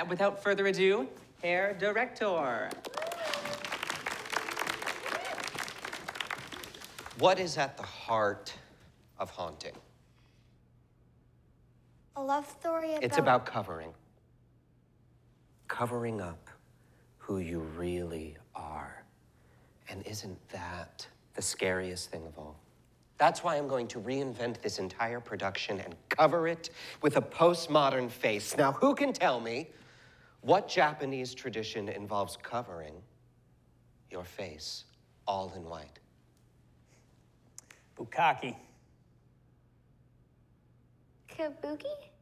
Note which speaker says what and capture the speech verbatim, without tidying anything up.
Speaker 1: uh, without further ado, Herr Director.
Speaker 2: What is at the heart of haunting?
Speaker 3: A love story about...
Speaker 2: It's about covering. Covering up who you really are. And isn't that the scariest thing of all? That's why I'm going to reinvent this entire production and cover it with a postmodern face. Now, who can tell me what Japanese tradition involves covering your face all in white?
Speaker 4: Bukaki.
Speaker 3: Kabuki?